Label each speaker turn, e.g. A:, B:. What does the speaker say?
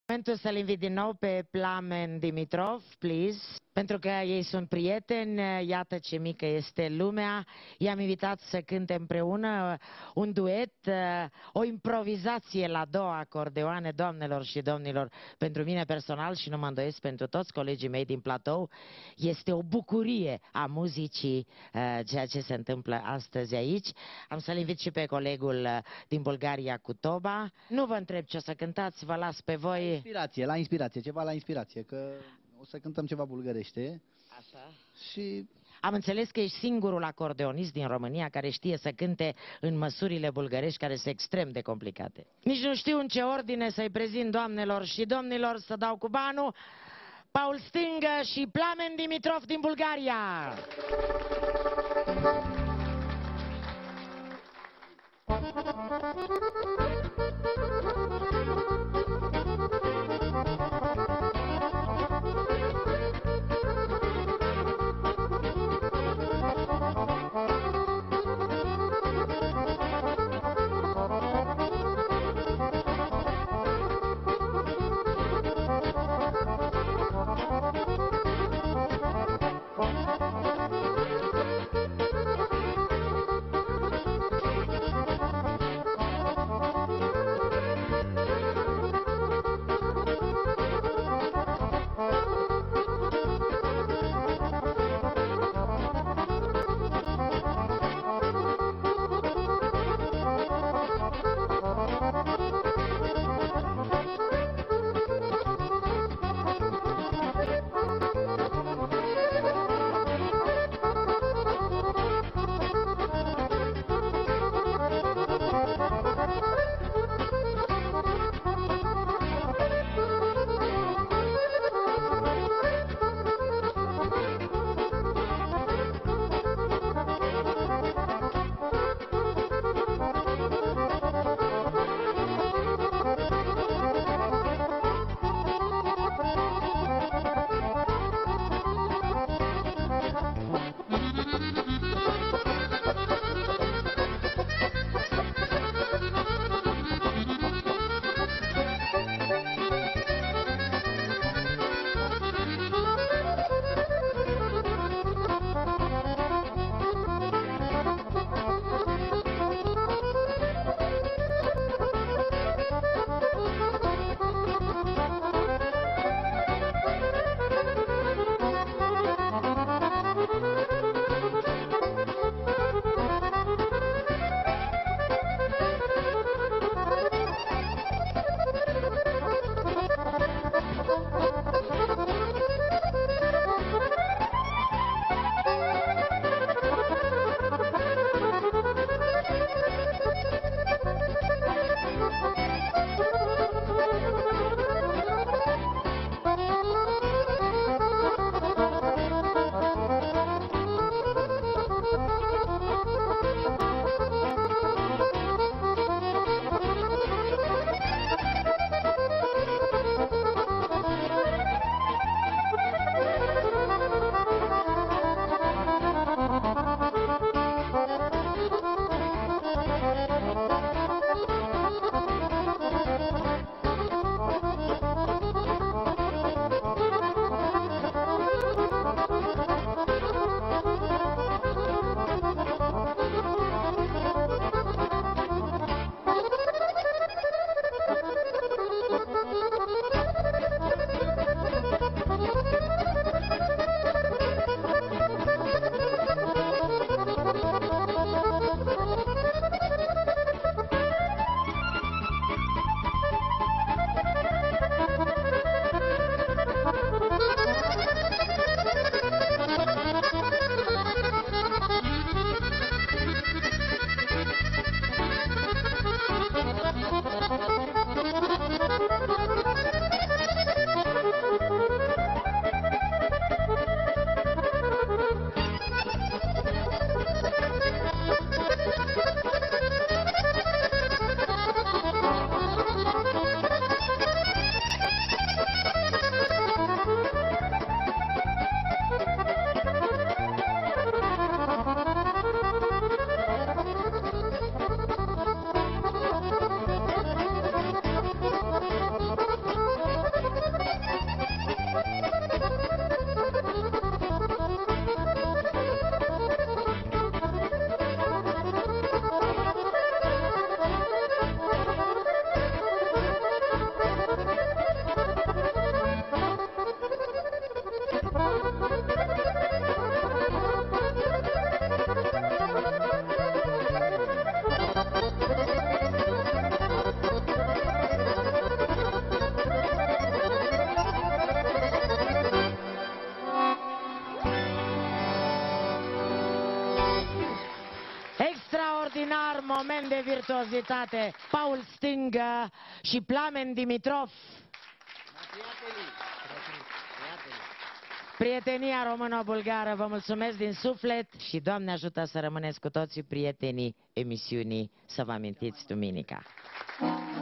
A: Momentul să-l invit din nou pe Plamen Dimitrov, please, pentru că ei sunt prieteni, iată ce mică este lumea. I-am invitat să cânte împreună un duet, o improvizație la două acordeoane, doamnelor și domnilor. Pentru mine personal și nu mă îndoiesc pentru toți colegii mei din platou, este o bucurie a muzicii ceea ce se întâmplă astăzi aici. Am să-l invit și pe colegul din Bulgaria cu Toba. Nu vă întreb ce o să cântați, vă las pe voi.
B: La inspirație, ceva la inspirație, că o să cântăm ceva bulgărește.
A: Așa.
B: Și
A: am înțeles că ești singurul acordeonist din România care știe să cânte în măsurile bulgărești care sunt extrem de complicate. Nici nu știu în ce ordine să-i prezint doamnelor și domnilor, să dau cu banul. Paul Stingă și Plamen Dimitrov din Bulgaria. moment de virtuozitate. Paul Stingă și Plamen Dimitrov. Prietenia româno-bulgară, vă mulțumesc din suflet și Doamne ajută să rămâneți cu toții prietenii emisiunii Să vă amintiți duminica.